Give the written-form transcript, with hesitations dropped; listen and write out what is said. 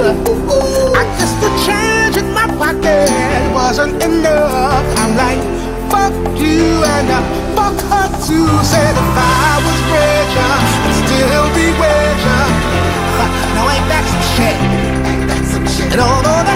I guess the change in my pocket wasn't enough. I'm like, fuck you and fuck her too. Said if I was richer, I'd still be richer. Now ain't that some shit? And although